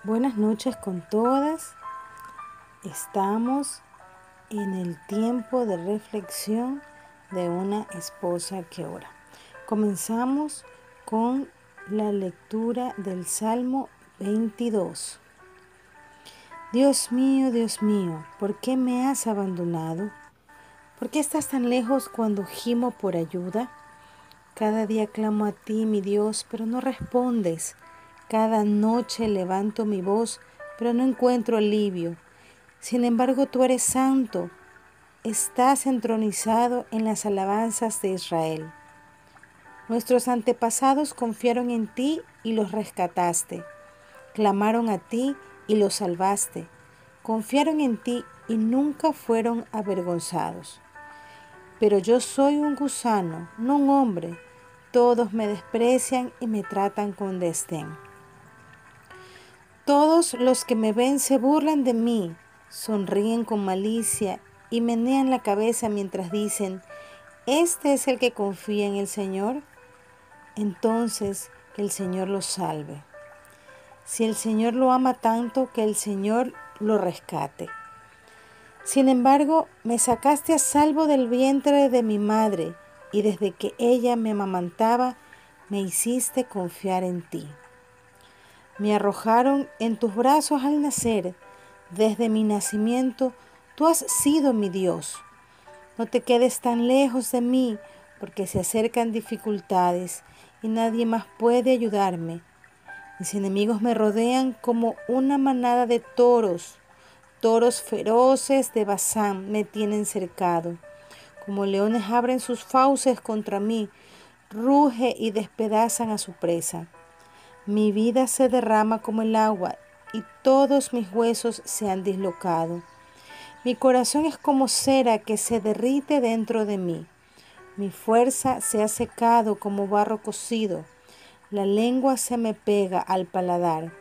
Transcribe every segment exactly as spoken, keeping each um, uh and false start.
Buenas noches con todas. Estamos en el tiempo de reflexión de una esposa que ora. Comenzamos con la lectura del Salmo veintidós. Dios mío, Dios mío, ¿por qué me has abandonado? ¿Por qué estás tan lejos cuando gimo por ayuda? Cada día clamo a ti, mi Dios, pero no respondes. Cada noche levanto mi voz, pero no encuentro alivio. Sin embargo, tú eres santo, estás entronizado en las alabanzas de Israel. Nuestros antepasados confiaron en ti y los rescataste. Clamaron a ti y los salvaste. Confiaron en ti y nunca fueron avergonzados. Pero yo soy un gusano, no un hombre. Todos me desprecian y me tratan con desdén. Todos los que me ven se burlan de mí, sonríen con malicia y menean la cabeza mientras dicen, ¿este es el que confía en el Señor? Entonces, que el Señor lo salve. Si el Señor lo ama tanto, que el Señor lo rescate. Sin embargo, me sacaste a salvo del vientre de mi madre, y desde que ella me amamantaba, me hiciste confiar en ti. Me arrojaron en tus brazos al nacer. Desde mi nacimiento, tú has sido mi Dios. No te quedes tan lejos de mí, porque se acercan dificultades y nadie más puede ayudarme. Mis enemigos me rodean como una manada de toros. Toros feroces de Basán me tienen cercado. Como leones abren sus fauces contra mí, ruge y despedazan a su presa. Mi vida se derrama como el agua y todos mis huesos se han dislocado. Mi corazón es como cera que se derrite dentro de mí. Mi fuerza se ha secado como barro cocido. La lengua se me pega al paladar.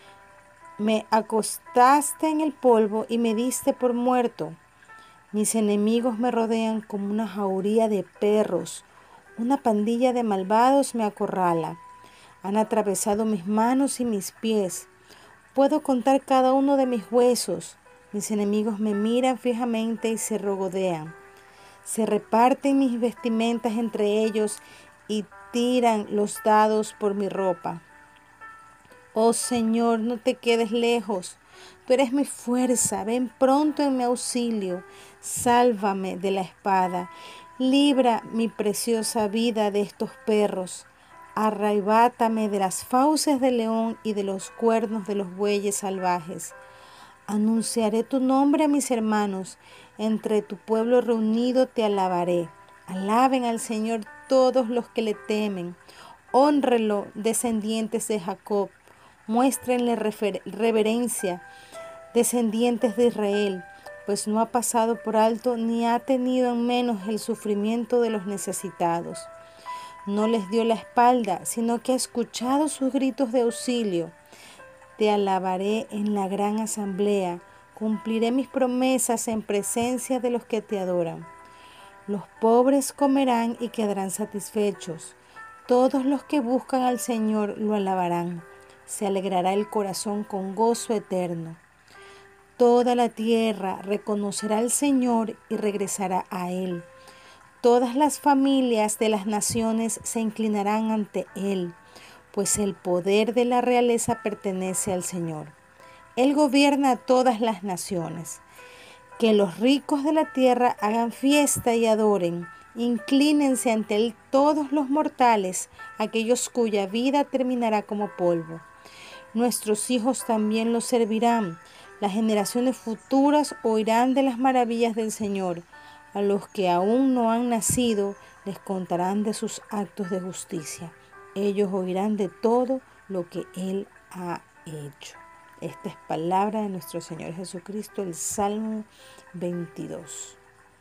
Me acostaste en el polvo y me diste por muerto. Mis enemigos me rodean como una jauría de perros. Una pandilla de malvados me acorrala. Han atravesado mis manos y mis pies. Puedo contar cada uno de mis huesos. Mis enemigos me miran fijamente y se regodean. Se reparten mis vestimentas entre ellos y tiran los dados por mi ropa. Oh Señor, no te quedes lejos. Tú eres mi fuerza. Ven pronto en mi auxilio. Sálvame de la espada. Libra mi preciosa vida de estos perros. Arrebátame de las fauces del león y de los cuernos de los bueyes salvajes. Anunciaré tu nombre a mis hermanos. Entre tu pueblo reunido te alabaré. Alaben al Señor todos los que le temen. Hónrenlo, descendientes de Jacob. Muéstrenle reverencia, descendientes de Israel, pues no ha pasado por alto ni ha tenido en menos el sufrimiento de los necesitados. No les dio la espalda, sino que ha escuchado sus gritos de auxilio. Te alabaré en la gran asamblea, cumpliré mis promesas en presencia de los que te adoran. Los pobres comerán y quedarán satisfechos. Todos los que buscan al Señor lo alabarán. Se alegrará el corazón con gozo eterno. Toda la tierra reconocerá al Señor y regresará a Él. Todas las familias de las naciones se inclinarán ante Él, pues el poder de la realeza pertenece al Señor. Él gobierna a todas las naciones. Que los ricos de la tierra hagan fiesta y adoren. Inclínense ante Él todos los mortales, aquellos cuya vida terminará como polvo. Nuestros hijos también lo servirán. Las generaciones futuras oirán de las maravillas del Señor. A los que aún no han nacido, les contarán de sus actos de justicia. Ellos oirán de todo lo que Él ha hecho. Esta es palabra de nuestro Señor Jesucristo, el Salmo veintidós.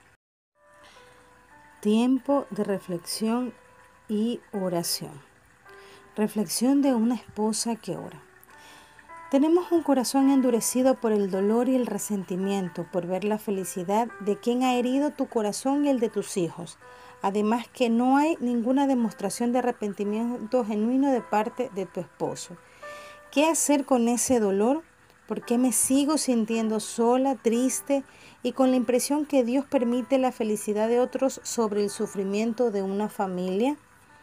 Tiempo de reflexión y oración. Reflexión de una esposa que ora. Tenemos un corazón endurecido por el dolor y el resentimiento, por ver la felicidad de quien ha herido tu corazón y el de tus hijos. Además que no hay ninguna demostración de arrepentimiento genuino de parte de tu esposo. ¿Qué hacer con ese dolor? ¿Por qué me sigo sintiendo sola, triste y con la impresión que Dios permite la felicidad de otros sobre el sufrimiento de una familia?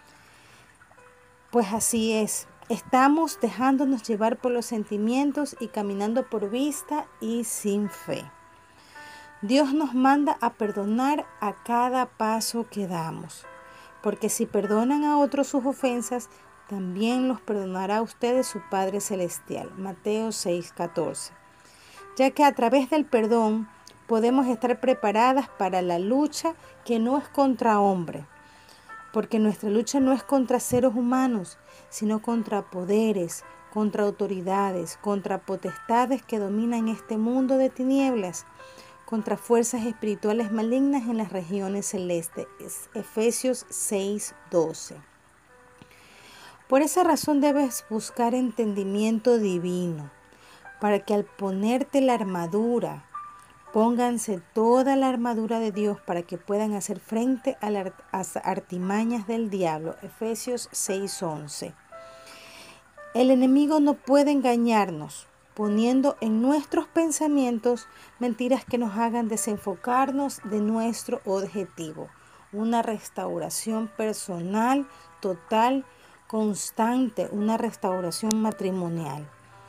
Pues así es. Estamos dejándonos llevar por los sentimientos y caminando por vista y sin fe. Dios nos manda a perdonar a cada paso que damos, porque si perdonan a otros sus ofensas, también los perdonará a ustedes su Padre Celestial. Mateo seis catorce. Ya que a través del perdón podemos estar preparadas para la lucha que no es contra hombre, porque nuestra lucha no es contra seres humanos, sino contra poderes, contra autoridades, contra potestades que dominan este mundo de tinieblas, contra fuerzas espirituales malignas en las regiones celestes. Efesios seis doce. Por esa razón debes buscar entendimiento divino, para que al ponerte la armadura, pónganse toda la armadura de Dios para que puedan hacer frente a las artimañas del diablo. Efesios seis once. El enemigo no puede engañarnos, poniendo en nuestros pensamientos mentiras que nos hagan desenfocarnos de nuestro objetivo, una restauración personal, total, constante, una restauración matrimonial.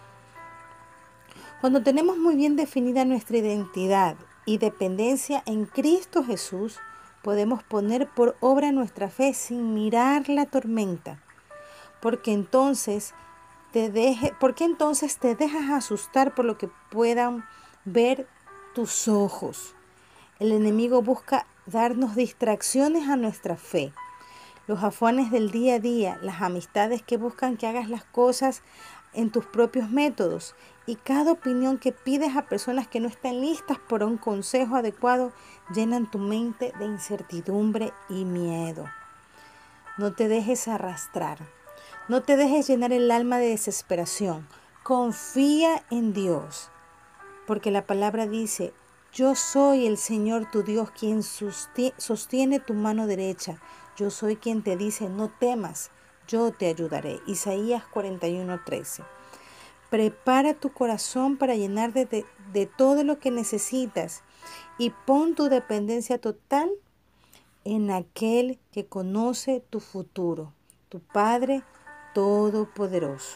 Cuando tenemos muy bien definida nuestra identidad y dependencia en Cristo Jesús, podemos poner por obra nuestra fe sin mirar la tormenta, porque entonces te deje, porque entonces te dejas asustar por lo que puedan ver tus ojos. El enemigo busca darnos distracciones a nuestra fe. Los afanes del día a día, las amistades que buscan que hagas las cosas en tus propios métodos y cada opinión que pides a personas que no están listas por un consejo adecuado llenan tu mente de incertidumbre y miedo. No te dejes arrastrar. No te dejes llenar el alma de desesperación. Confía en Dios, porque la palabra dice: yo soy el Señor tu Dios quien sostiene tu mano derecha. Yo soy quien te dice: no temas, yo te ayudaré. Isaías cuarenta y uno trece. Prepara tu corazón para llenar de, de, de todo lo que necesitas y pon tu dependencia total en aquel que conoce tu futuro, tu Padre Todopoderoso.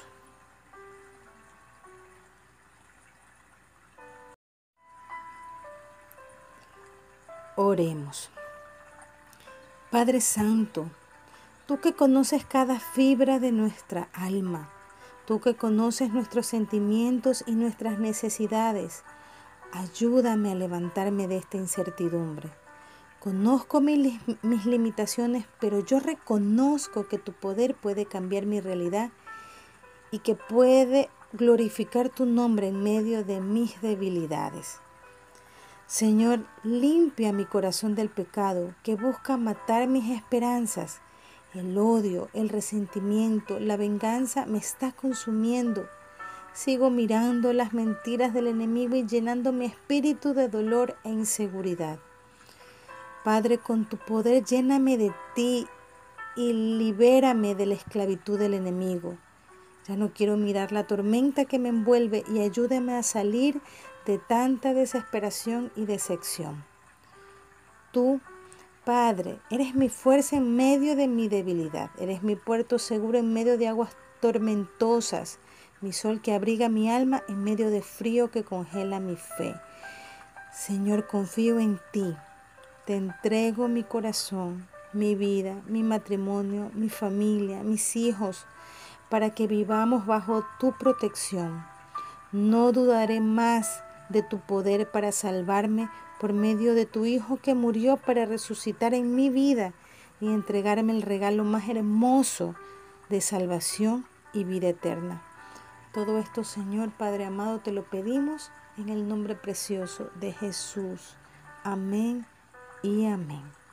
Oremos. Padre Santo, tú que conoces cada fibra de nuestra alma, tú que conoces nuestros sentimientos y nuestras necesidades, ayúdame a levantarme de esta incertidumbre. Conozco mis, mis limitaciones, pero yo reconozco que tu poder puede cambiar mi realidad y que puede glorificar tu nombre en medio de mis debilidades. Señor, limpia mi corazón del pecado que busca matar mis esperanzas. El odio, el resentimiento, la venganza me está consumiendo. Sigo mirando las mentiras del enemigo y llenando mi espíritu de dolor e inseguridad. Padre, con tu poder lléname de ti y libérame de la esclavitud del enemigo. Ya no quiero mirar la tormenta que me envuelve y ayúdame a salir de tanta desesperación y decepción. Tú, Padre, eres mi fuerza en medio de mi debilidad. Eres mi puerto seguro en medio de aguas tormentosas. Mi sol que abriga mi alma en medio de frío que congela mi fe. Señor, confío en ti. Te entrego mi corazón, mi vida, mi matrimonio, mi familia, mis hijos, para que vivamos bajo tu protección. No dudaré más de tu poder para salvarme por medio de tu Hijo que murió para resucitar en mi vida y entregarme el regalo más hermoso de salvación y vida eterna. Todo esto, Señor Padre amado, te lo pedimos en el nombre precioso de Jesús. Amén y amén.